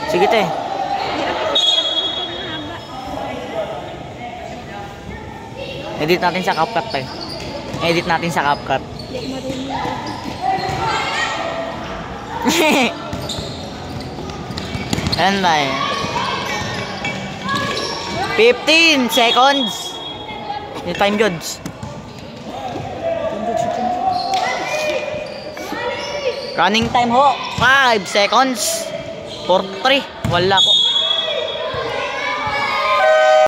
Sige te. Edit natin sa CapCut te. Edit natin sa CapCut. Ayan tayo. 15 seconds. Yung time judge. Running time ho. 5 seconds. 4-3. Wala ko.